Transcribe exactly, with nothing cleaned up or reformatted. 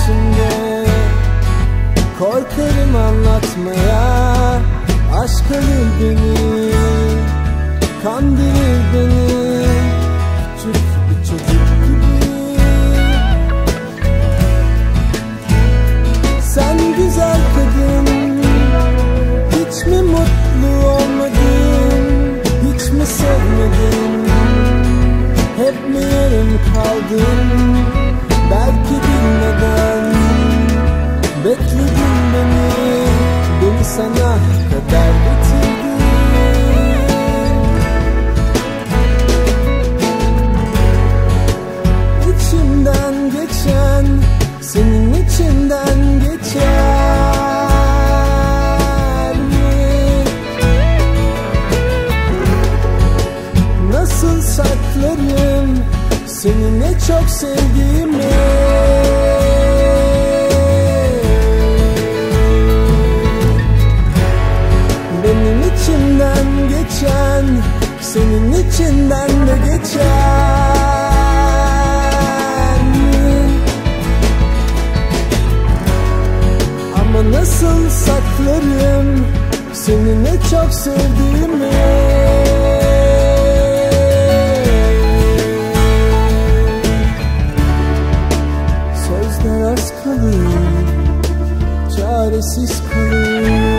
içimde, korkarım anlatmaya. Aşk alır beni, kandırır beni, küçük bir çocuk gibi. Sen güzel kadın, hiç mi mutlu olmadın, hiç mi sevmedin, hep mi yarım kaldın? Belki bilmeden bekledin beni, beni sana kadar getirdin. İçimden geçen, senin içinden geçer mi? Nasıl saklarım seni ne çok sevdiğimi? Benim içimden geçen, senin içinden de geçer mi? Ama nasıl saklarım seni ne çok sevdiğimi? Sözler az kalır, çaresiz kalır.